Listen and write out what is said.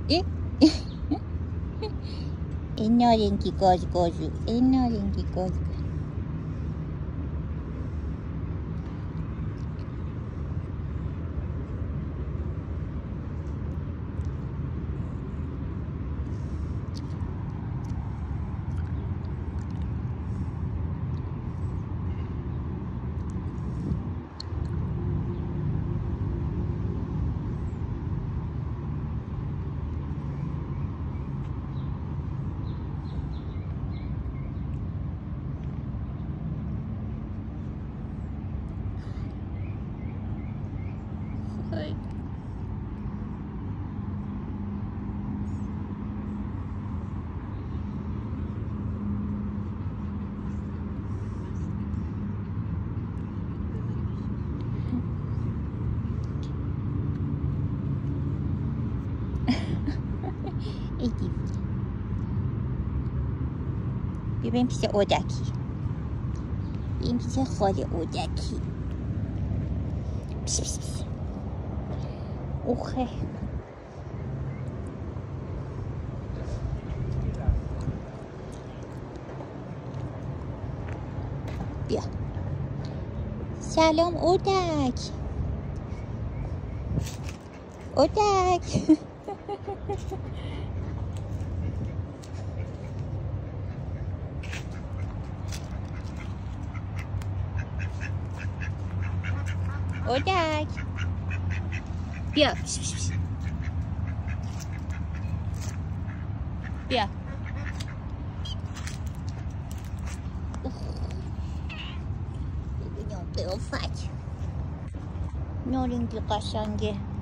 این نارنگی گازگازو، این نارنگی گازگازو. ببین پیش اودکی، این پیش خاله اودکی. اوخه بیا. سلام اودک. اودک. اودک بیا. بیا. ببینم قیافت. نارنگی قشنگه.